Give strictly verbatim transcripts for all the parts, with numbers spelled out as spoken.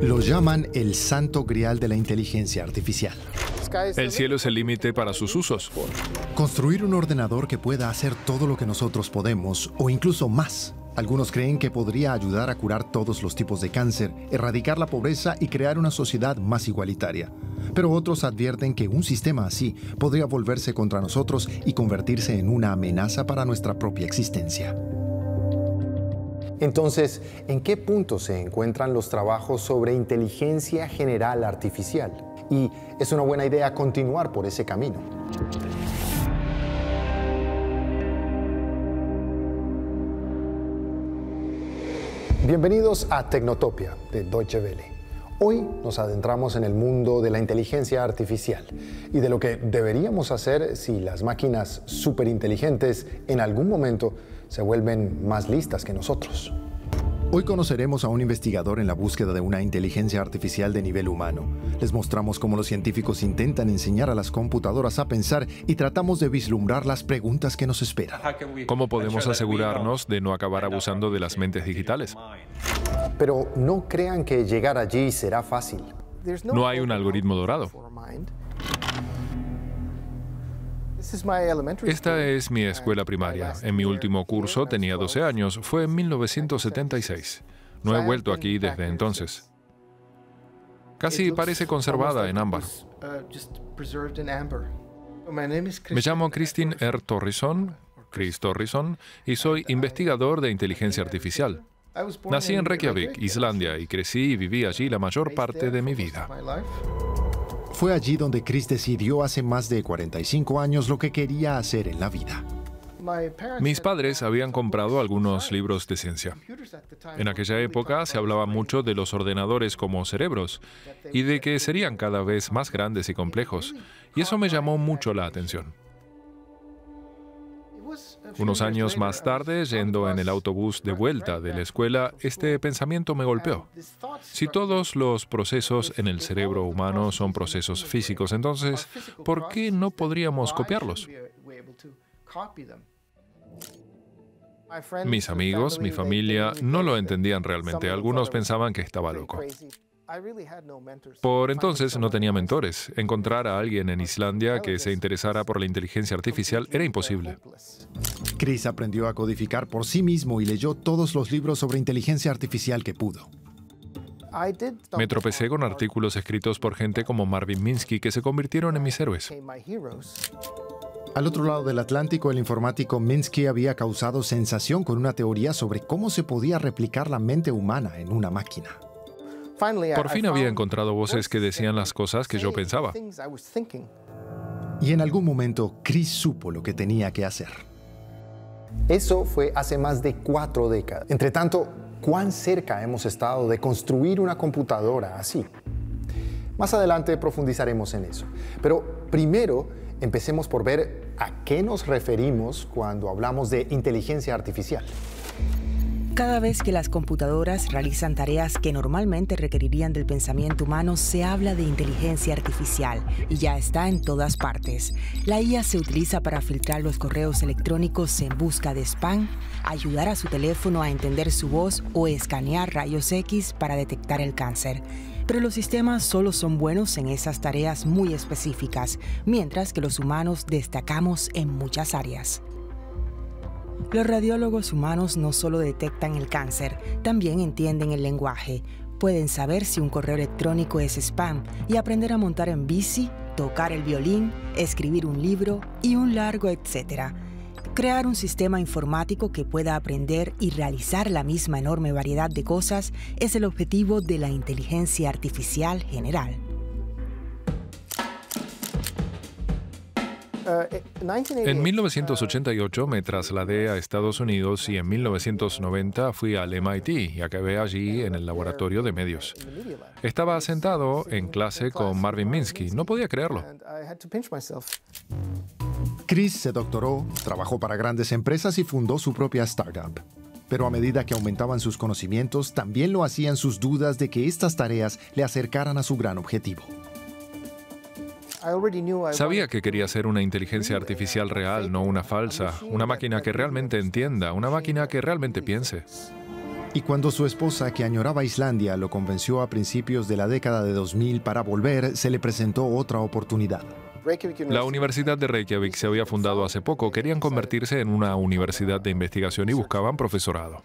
Lo llaman el santo grial de la inteligencia artificial. El cielo es el límite para sus usos. Construir un ordenador que pueda hacer todo lo que nosotros podemos, o incluso más. Algunos creen que podría ayudar a curar todos los tipos de cáncer, erradicar la pobreza y crear una sociedad más igualitaria. Pero otros advierten que un sistema así podría volverse contra nosotros y convertirse en una amenaza para nuestra propia existencia. Entonces, ¿en qué punto se encuentran los trabajos sobre inteligencia general artificial? Y es una buena idea continuar por ese camino. Bienvenidos a Tecnotopia de Deutsche Welle. Hoy nos adentramos en el mundo de la inteligencia artificial y de lo que deberíamos hacer si las máquinas superinteligentes en algún momento se vuelven más listas que nosotros. Hoy conoceremos a un investigador en la búsqueda de una inteligencia artificial de nivel humano. Les mostramos cómo los científicos intentan enseñar a las computadoras a pensar y tratamos de vislumbrar las preguntas que nos esperan. ¿Cómo podemos asegurarnos de no acabar abusando de las mentes digitales? Pero no crean que llegar allí será fácil. No hay un algoritmo dorado. Esta es mi escuela primaria. En mi último curso tenía doce años. Fue en mil novecientos setenta y seis. No he vuelto aquí desde entonces. Casi parece conservada en ámbar. Me llamo Kristin R. Torrison, Chris Torrison, y soy investigador de inteligencia artificial. Nací en Reykjavik, Islandia, y crecí y viví allí la mayor parte de mi vida. Fue allí donde Chris decidió hace más de cuarenta y cinco años lo que quería hacer en la vida. Mis padres habían comprado algunos libros de ciencia. En aquella época se hablaba mucho de los ordenadores como cerebros y de que serían cada vez más grandes y complejos, y eso me llamó mucho la atención. Unos años más tarde, yendo en el autobús de vuelta de la escuela, este pensamiento me golpeó. Si todos los procesos en el cerebro humano son procesos físicos, entonces, ¿por qué no podríamos copiarlos? Mis amigos, mi familia, no lo entendían realmente. Algunos pensaban que estaba loco. Por entonces no tenía mentores. Encontrar a alguien en Islandia que se interesara por la inteligencia artificial era imposible. Chris aprendió a codificar por sí mismo y leyó todos los libros sobre inteligencia artificial que pudo. Me tropecé con artículos escritos por gente como Marvin Minsky que se convirtieron en mis héroes. Al otro lado del Atlántico, el informático Minsky había causado sensación con una teoría sobre cómo se podía replicar la mente humana en una máquina. Por fin había encontrado voces que decían las cosas que yo pensaba. Y en algún momento, Chris supo lo que tenía que hacer. Eso fue hace más de cuatro décadas. Entre tanto, ¿cuán cerca hemos estado de construir una computadora así? Más adelante profundizaremos en eso. Pero primero, empecemos por ver a qué nos referimos cuando hablamos de inteligencia artificial. Cada vez que las computadoras realizan tareas que normalmente requerirían del pensamiento humano, se habla de inteligencia artificial y ya está en todas partes. La I A se utiliza para filtrar los correos electrónicos en busca de spam, ayudar a su teléfono a entender su voz o escanear rayos X para detectar el cáncer. Pero los sistemas solo son buenos en esas tareas muy específicas, mientras que los humanos destacamos en muchas áreas. Los radiólogos humanos no solo detectan el cáncer, también entienden el lenguaje. Pueden saber si un correo electrónico es spam y aprender a montar en bici, tocar el violín, escribir un libro y un largo etcétera. Crear un sistema informático que pueda aprender y realizar la misma enorme variedad de cosas es el objetivo de la inteligencia artificial general. En mil novecientos ochenta y ocho me trasladé a Estados Unidos y en mil novecientos noventa fui al M I T y acabé allí en el laboratorio de medios. Estaba sentado en clase con Marvin Minsky. No podía creerlo. Chris se doctoró, trabajó para grandes empresas y fundó su propia startup. Pero a medida que aumentaban sus conocimientos, también lo hacían sus dudas de que estas tareas le acercaran a su gran objetivo. Sabía que quería ser una inteligencia artificial real, no una falsa, una máquina que realmente entienda, una máquina que realmente piense. Y cuando su esposa, que añoraba Islandia, lo convenció a principios de la década de dos mil para volver, se le presentó otra oportunidad. La Universidad de Reykjavik se había fundado hace poco. Querían convertirse en una universidad de investigación y buscaban profesorado.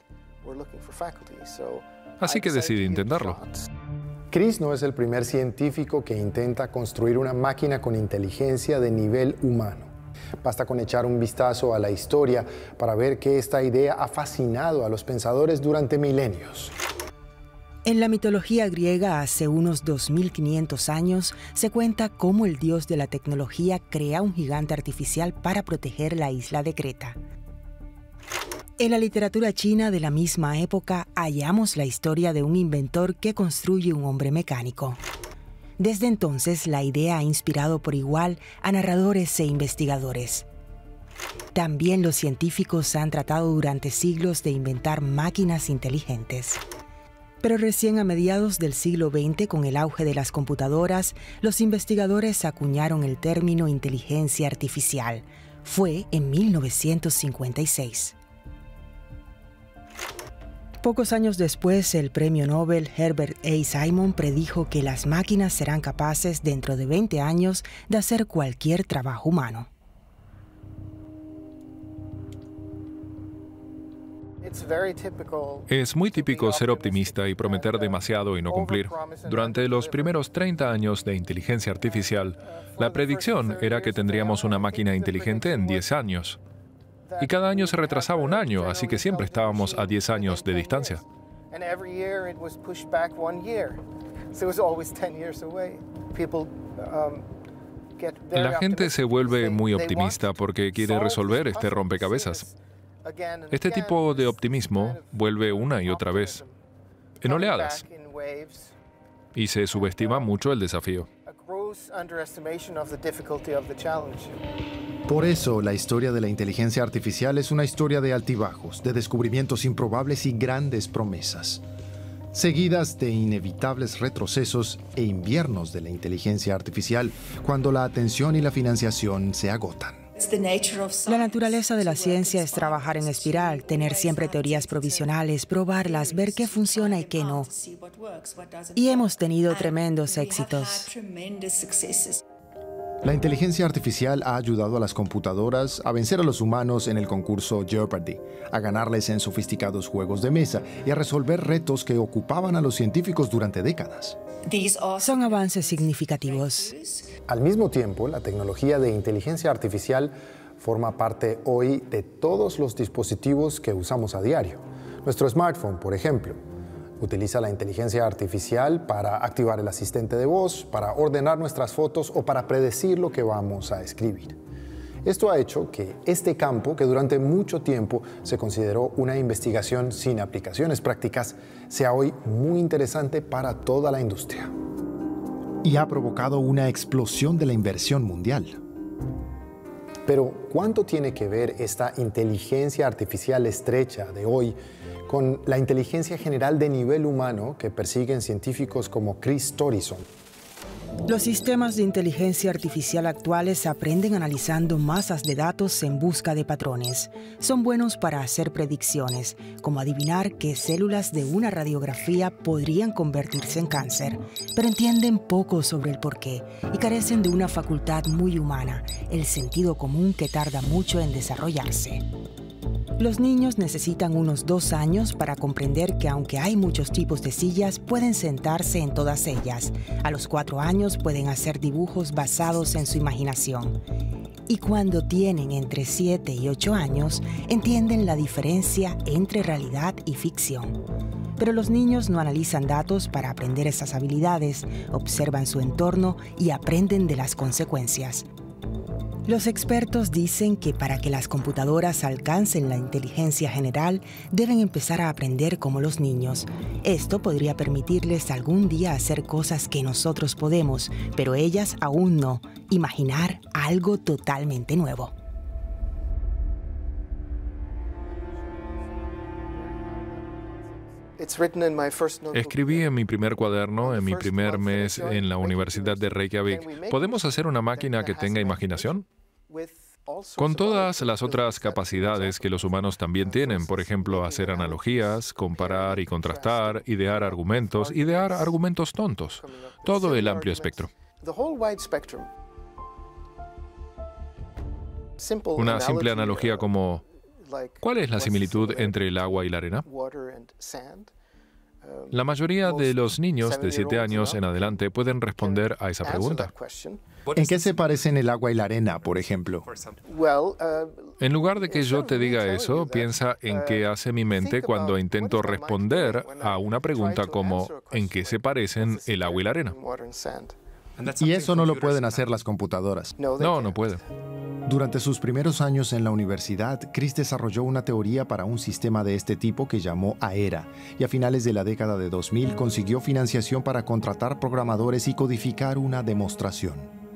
Así que decidí intentarlo. Chris no es el primer científico que intenta construir una máquina con inteligencia de nivel humano. Basta con echar un vistazo a la historia para ver que esta idea ha fascinado a los pensadores durante milenios. En la mitología griega, hace unos dos mil quinientos años, se cuenta cómo el dios de la tecnología crea un gigante artificial para proteger la isla de Creta. En la literatura china de la misma época, hallamos la historia de un inventor que construye un hombre mecánico. Desde entonces, la idea ha inspirado por igual a narradores e investigadores. También los científicos han tratado durante siglos de inventar máquinas inteligentes. Pero recién a mediados del siglo veinte, con el auge de las computadoras, los investigadores acuñaron el término inteligencia artificial. Fue en mil novecientos cincuenta y seis. Pocos años después, el premio Nobel Herbert A. Simon predijo que las máquinas serán capaces dentro de veinte años de hacer cualquier trabajo humano. Es muy típico ser optimista y prometer demasiado y no cumplir. Durante los primeros treinta años de inteligencia artificial, la predicción era que tendríamos una máquina inteligente en diez años. Y cada año se retrasaba un año, así que siempre estábamos a diez años de distancia. La gente se vuelve muy optimista porque quiere resolver este rompecabezas. Este tipo de optimismo vuelve una y otra vez, en oleadas, y se subestima mucho el desafío. Por eso, la historia de la inteligencia artificial es una historia de altibajos, de descubrimientos improbables y grandes promesas, seguidas de inevitables retrocesos e inviernos de la inteligencia artificial cuando la atención y la financiación se agotan. La naturaleza de la ciencia es trabajar en espiral, tener siempre teorías provisionales, probarlas, ver qué funciona y qué no. Y hemos tenido tremendos éxitos. La inteligencia artificial ha ayudado a las computadoras a vencer a los humanos en el concurso Jeopardy, a ganarles en sofisticados juegos de mesa y a resolver retos que ocupaban a los científicos durante décadas. Son avances significativos. Al mismo tiempo, la tecnología de inteligencia artificial forma parte hoy de todos los dispositivos que usamos a diario. Nuestro smartphone, por ejemplo, utiliza la inteligencia artificial para activar el asistente de voz, para ordenar nuestras fotos o para predecir lo que vamos a escribir. Esto ha hecho que este campo, que durante mucho tiempo se consideró una investigación sin aplicaciones prácticas, sea hoy muy interesante para toda la industria. Y ha provocado una explosión de la inversión mundial. Pero, ¿cuánto tiene que ver esta inteligencia artificial estrecha de hoy con la inteligencia general de nivel humano que persiguen científicos como Chris Torison? Los sistemas de inteligencia artificial actuales aprenden analizando masas de datos en busca de patrones. Son buenos para hacer predicciones, como adivinar qué células de una radiografía podrían convertirse en cáncer, pero entienden poco sobre el porqué y carecen de una facultad muy humana, el sentido común que tarda mucho en desarrollarse. Los niños necesitan unos dos años para comprender que aunque hay muchos tipos de sillas, pueden sentarse en todas ellas. A los cuatro años pueden hacer dibujos basados en su imaginación. Y cuando tienen entre siete y ocho años, entienden la diferencia entre realidad y ficción. Pero los niños no analizan datos para aprender esas habilidades, observan su entorno y aprenden de las consecuencias. Los expertos dicen que para que las computadoras alcancen la inteligencia general, deben empezar a aprender como los niños. Esto podría permitirles algún día hacer cosas que nosotros podemos, pero ellas aún no. Imaginar algo totalmente nuevo. Escribí en mi primer cuaderno, en mi primer mes en la Universidad de Reykjavik, ¿podemos hacer una máquina que tenga imaginación? con todas las otras capacidades que los humanos también tienen, por ejemplo, hacer analogías, comparar y contrastar, idear argumentos, idear argumentos tontos, todo el amplio espectro. Una simple analogía como, ¿cuál es la similitud entre el agua y la arena? La mayoría de los niños de siete años en adelante pueden responder a esa pregunta. ¿En qué se parecen el agua y la arena, por ejemplo? En lugar de que yo te diga eso, piensa en qué hace mi mente cuando intento responder a una pregunta como ¿en qué se parecen el agua y la arena? Y eso no lo pueden hacer las computadoras. No, no pueden. Durante sus primeros años en la universidad, Chris desarrolló una teoría para un sistema de este tipo que llamó AERA, y a finales de la década de dos mil consiguió financiación para contratar programadores y codificar una demostración.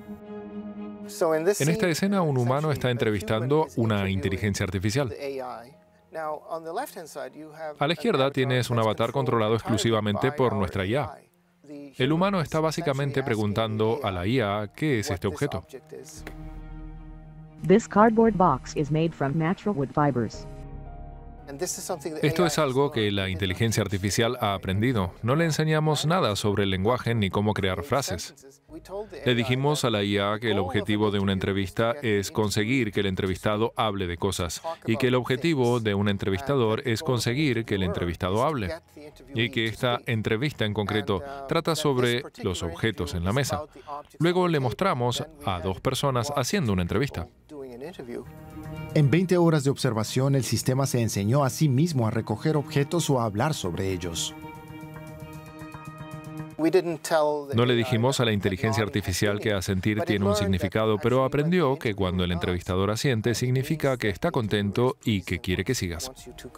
En esta escena, un humano está entrevistando una inteligencia artificial. A la izquierda tienes un avatar controlado exclusivamente por nuestra I A. El humano está básicamente preguntando a la I A qué es este objeto. This cardboard box is made from natural wood fibers. Esto es algo que la inteligencia artificial ha aprendido. No le enseñamos nada sobre el lenguaje ni cómo crear frases. Le dijimos a la I A que el objetivo de una entrevista es conseguir que el entrevistado hable de cosas y que el objetivo de un entrevistador es conseguir que el entrevistado hable y que esta entrevista en concreto trata sobre los objetos en la mesa. Luego le mostramos a dos personas haciendo una entrevista. En veinte horas de observación, el sistema se enseñó a sí mismo a recoger objetos o a hablar sobre ellos. No le dijimos a la inteligencia artificial que asentir tiene un significado, pero aprendió que cuando el entrevistador asiente significa que está contento y que quiere que sigas.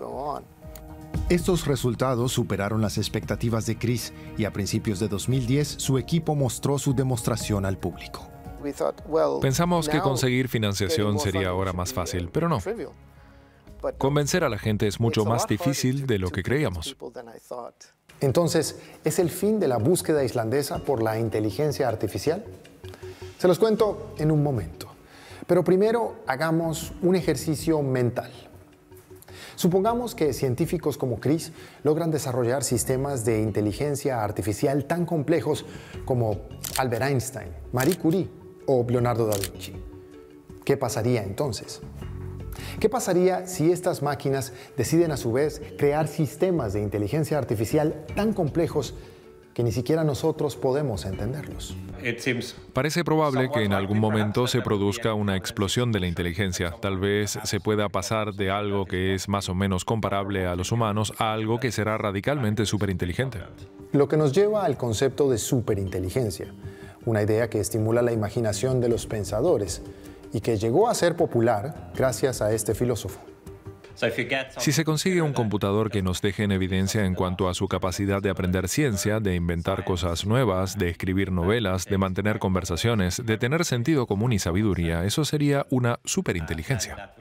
Estos resultados superaron las expectativas de Chris y a principios de dos mil diez su equipo mostró su demostración al público. Pensamos que conseguir financiación sería ahora más fácil, pero no. Convencer a la gente es mucho más difícil de lo que creíamos. Entonces, ¿es el fin de la búsqueda islandesa por la inteligencia artificial? Se los cuento en un momento. Pero primero hagamos un ejercicio mental. Supongamos que científicos como Chris logran desarrollar sistemas de inteligencia artificial tan complejos como Albert Einstein, Marie Curie o Leonardo da Vinci. ¿Qué pasaría entonces? ¿Qué pasaría si estas máquinas deciden a su vez crear sistemas de inteligencia artificial tan complejos que ni siquiera nosotros podemos entenderlos? Parece probable que en algún momento se produzca una explosión de la inteligencia. Tal vez se pueda pasar de algo que es más o menos comparable a los humanos a algo que será radicalmente superinteligente. Lo que nos lleva al concepto de superinteligencia, una idea que estimula la imaginación de los pensadores y que llegó a ser popular gracias a este filósofo. Si se consigue un computador que nos deje en evidencia en cuanto a su capacidad de aprender ciencia, de inventar cosas nuevas, de escribir novelas, de mantener conversaciones, de tener sentido común y sabiduría, eso sería una superinteligencia.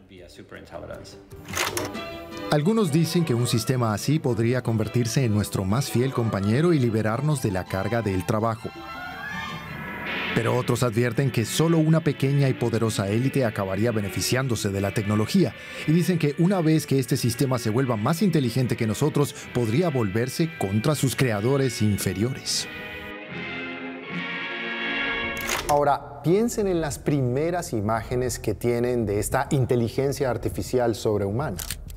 Algunos dicen que un sistema así podría convertirse en nuestro más fiel compañero y liberarnos de la carga del trabajo. Pero otros advierten que solo una pequeña y poderosa élite acabaría beneficiándose de la tecnología y dicen que una vez que este sistema se vuelva más inteligente que nosotros, podría volverse contra sus creadores inferiores. Ahora, piensen en las primeras imágenes que tienen de esta inteligencia artificial sobrehumana.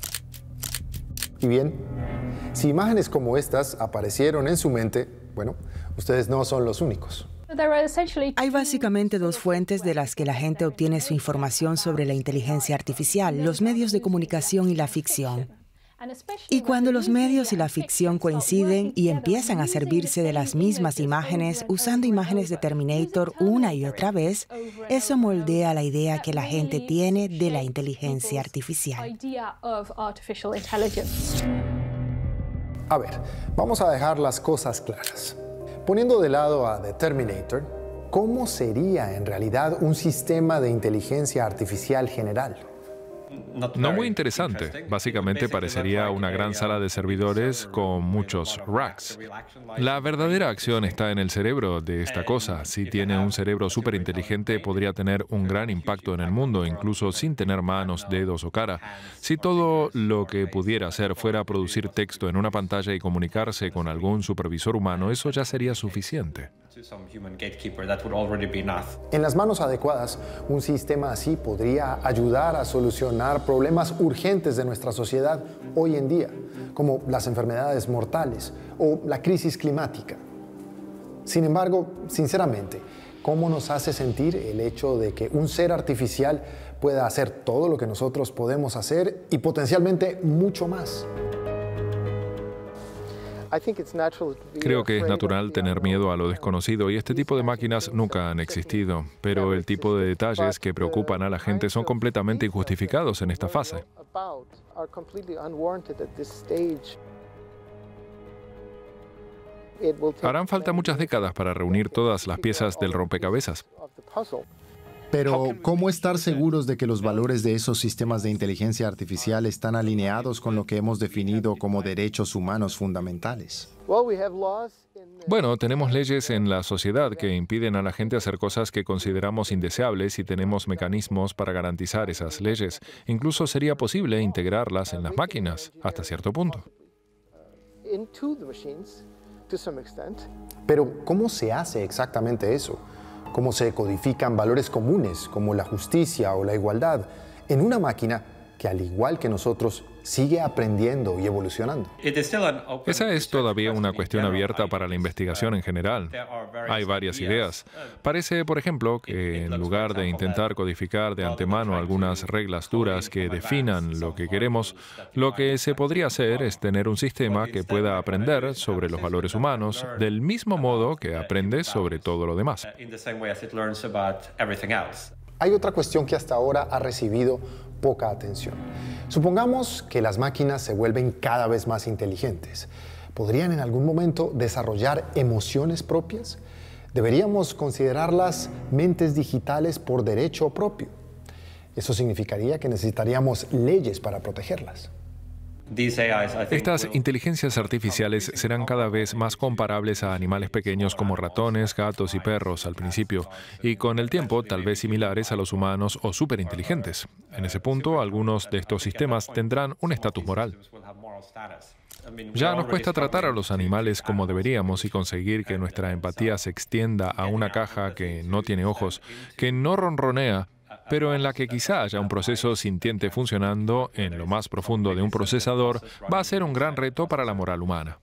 Y bien, si imágenes como estas aparecieron en su mente, bueno, ustedes no son los únicos. Hay básicamente dos fuentes de las que la gente obtiene su información sobre la inteligencia artificial, los medios de comunicación y la ficción. Y cuando los medios y la ficción coinciden y empiezan a servirse de las mismas imágenes, usando imágenes de Terminator una y otra vez, eso moldea la idea que la gente tiene de la inteligencia artificial. A ver, vamos a dejar las cosas claras. Poniendo de lado a The Terminator, ¿cómo sería en realidad un sistema de inteligencia artificial general? No muy interesante. Básicamente parecería una gran sala de servidores con muchos racks. La verdadera acción está en el cerebro de esta cosa. Si tiene un cerebro súper inteligente, podría tener un gran impacto en el mundo, incluso sin tener manos, dedos o cara. Si todo lo que pudiera hacer fuera producir texto en una pantalla y comunicarse con algún supervisor humano, eso ya sería suficiente. En las manos adecuadas, un sistema así podría ayudar a solucionar problemas urgentes de nuestra sociedad hoy en día, como las enfermedades mortales o la crisis climática. Sin embargo, sinceramente, ¿cómo nos hace sentir el hecho de que un ser artificial pueda hacer todo lo que nosotros podemos hacer y potencialmente mucho más? Creo que es natural tener miedo a lo desconocido y este tipo de máquinas nunca han existido, pero el tipo de detalles que preocupan a la gente son completamente injustificados en esta fase. Harán falta muchas décadas para reunir todas las piezas del rompecabezas. Pero, ¿cómo estar seguros de que los valores de esos sistemas de inteligencia artificial están alineados con lo que hemos definido como derechos humanos fundamentales? Bueno, tenemos leyes en la sociedad que impiden a la gente hacer cosas que consideramos indeseables y tenemos mecanismos para garantizar esas leyes. Incluso sería posible integrarlas en las máquinas, hasta cierto punto. Pero, ¿cómo se hace exactamente eso? ¿Cómo se codifican valores comunes como la justicia o la igualdad en una máquina que, al igual que nosotros, sigue aprendiendo y evolucionando? Esa es todavía una cuestión abierta para la investigación en general. Hay varias ideas. Parece, por ejemplo, que en lugar de intentar codificar de antemano algunas reglas duras que definan lo que queremos, lo que se podría hacer es tener un sistema que pueda aprender sobre los valores humanos del mismo modo que aprende sobre todo lo demás. Hay otra cuestión que hasta ahora ha recibido poca atención. Supongamos que las máquinas se vuelven cada vez más inteligentes. ¿Podrían en algún momento desarrollar emociones propias? ¿Deberíamos considerarlas mentes digitales por derecho propio? Eso significaría que necesitaríamos leyes para protegerlas. Estas inteligencias artificiales serán cada vez más comparables a animales pequeños como ratones, gatos y perros al principio, y con el tiempo tal vez similares a los humanos o superinteligentes. En ese punto, algunos de estos sistemas tendrán un estatus moral. Ya nos cuesta tratar a los animales como deberíamos y conseguir que nuestra empatía se extienda a una caja que no tiene ojos, que no ronronea, pero en la que quizá haya un proceso sintiente funcionando en lo más profundo de un procesador, va a ser un gran reto para la moral humana.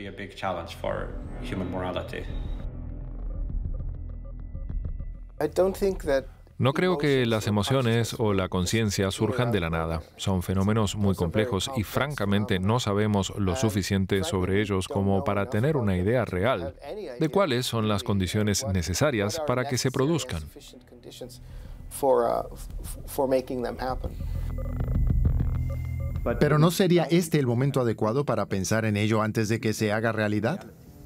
No creo que las emociones o la conciencia surjan de la nada. Son fenómenos muy complejos y francamente no sabemos lo suficiente sobre ellos como para tener una idea real de cuáles son las condiciones necesarias para que se produzcan. ¿Pero no sería este el momento adecuado para pensar en ello antes de que se haga realidad?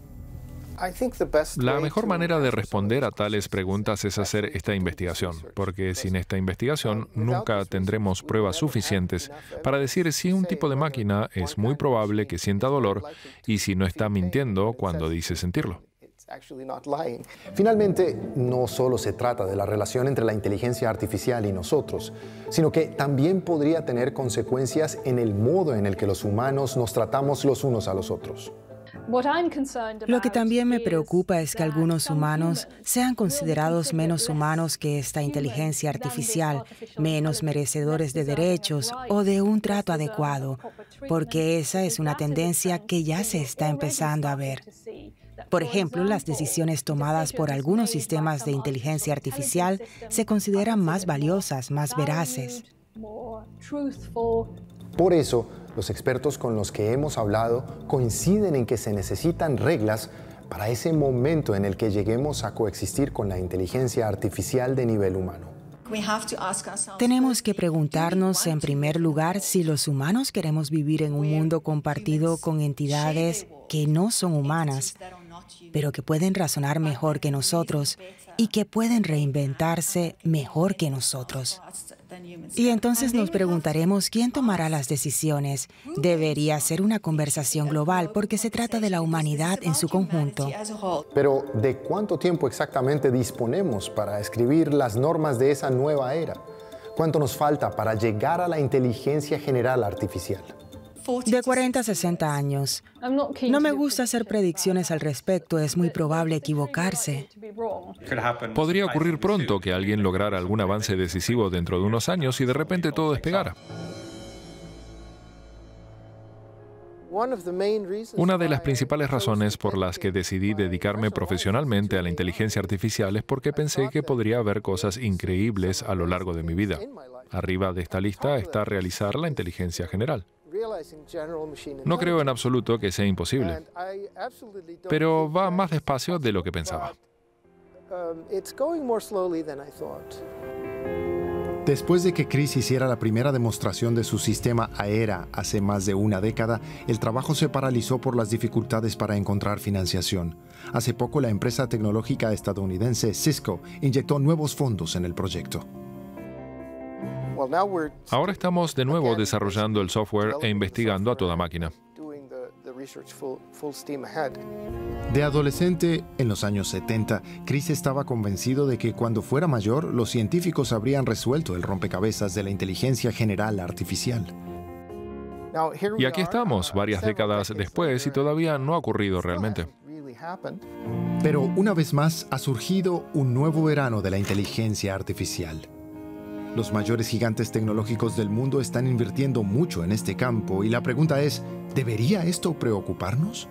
La mejor manera de responder a tales preguntas es hacer esta investigación, porque sin esta investigación nunca tendremos pruebas suficientes para decir si un tipo de máquina es muy probable que sienta dolor y si no está mintiendo cuando dice sentirlo. Finalmente, no solo se trata de la relación entre la inteligencia artificial y nosotros, sino que también podría tener consecuencias en el modo en el que los humanos nos tratamos los unos a los otros. Lo que también me preocupa es que algunos humanos sean considerados menos humanos que esta inteligencia artificial, menos merecedores de derechos o de un trato adecuado, porque esa es una tendencia que ya se está empezando a ver. Por ejemplo, las decisiones tomadas por algunos sistemas de inteligencia artificial se consideran más valiosas, más veraces. Por eso, los expertos con los que hemos hablado coinciden en que se necesitan reglas para ese momento en el que lleguemos a coexistir con la inteligencia artificial de nivel humano. Tenemos que preguntarnos, en primer lugar, si los humanos queremos vivir en un mundo compartido con entidades que no son humanas, pero que pueden razonar mejor que nosotros y que pueden reinventarse mejor que nosotros. Y entonces nos preguntaremos quién tomará las decisiones. Debería ser una conversación global porque se trata de la humanidad en su conjunto. Pero, ¿de cuánto tiempo exactamente disponemos para escribir las normas de esa nueva era? ¿Cuánto nos falta para llegar a la inteligencia general artificial? De cuarenta a sesenta años. No me gusta hacer predicciones al respecto, es muy probable equivocarse. Podría ocurrir pronto que alguien lograra algún avance decisivo dentro de unos años y de repente todo despegara. Una de las principales razones por las que decidí dedicarme profesionalmente a la inteligencia artificial es porque pensé que podría haber cosas increíbles a lo largo de mi vida. Arriba de esta lista está realizar la inteligencia general. No creo en absoluto que sea imposible, pero va más despacio de lo que pensaba. Después de que Chris hiciera la primera demostración de su sistema Aera hace más de una década, el trabajo se paralizó por las dificultades para encontrar financiación. Hace poco, la empresa tecnológica estadounidense Cisco inyectó nuevos fondos en el proyecto. Ahora estamos de nuevo desarrollando el software e investigando a toda máquina. De adolescente, en los años setenta, Chris estaba convencido de que cuando fuera mayor, los científicos habrían resuelto el rompecabezas de la inteligencia general artificial. Y aquí estamos, varias décadas después, y todavía no ha ocurrido realmente. Pero una vez más ha surgido un nuevo verano de la inteligencia artificial. Los mayores gigantes tecnológicos del mundo están invirtiendo mucho en este campo y la pregunta es, ¿debería esto preocuparnos?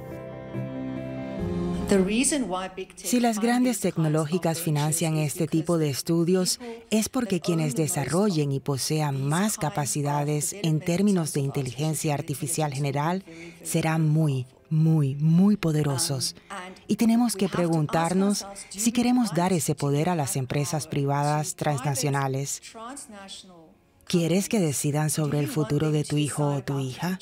Si las grandes tecnológicas financian este tipo de estudios, es porque quienes desarrollen y posean más capacidades en términos de inteligencia artificial general serán muy, muy, muy poderosos. Y tenemos que preguntarnos si queremos dar ese poder a las empresas privadas transnacionales. ¿Quieres que decidan sobre el futuro de tu hijo o tu hija?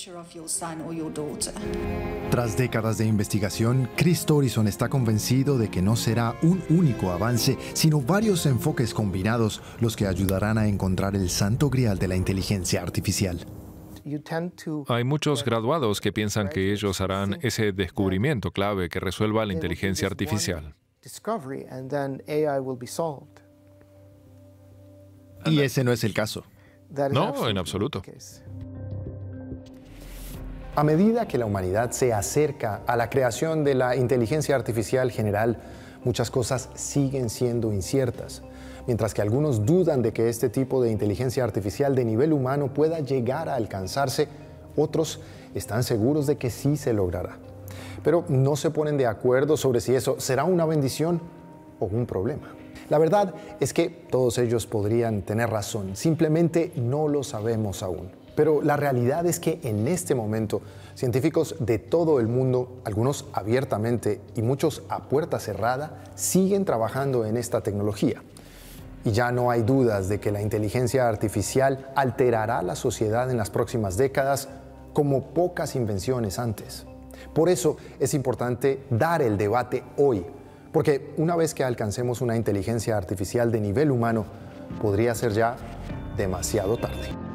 Tras décadas de investigación, Chris Torrison está convencido de que no será un único avance, sino varios enfoques combinados los que ayudarán a encontrar el santo grial de la inteligencia artificial. Hay muchos graduados que piensan que ellos harán ese descubrimiento clave que resuelva la inteligencia artificial. Y ese no es el caso. No, en absoluto. A medida que la humanidad se acerca a la creación de la inteligencia artificial general, muchas cosas siguen siendo inciertas. Mientras que algunos dudan de que este tipo de inteligencia artificial de nivel humano pueda llegar a alcanzarse, otros están seguros de que sí se logrará. Pero no se ponen de acuerdo sobre si eso será una bendición o un problema. La verdad es que todos ellos podrían tener razón, simplemente no lo sabemos aún. Pero la realidad es que en este momento, científicos de todo el mundo, algunos abiertamente y muchos a puerta cerrada, siguen trabajando en esta tecnología. Y ya no hay dudas de que la inteligencia artificial alterará la sociedad en las próximas décadas como pocas invenciones antes. Por eso es importante dar el debate hoy, porque una vez que alcancemos una inteligencia artificial de nivel humano, podría ser ya demasiado tarde.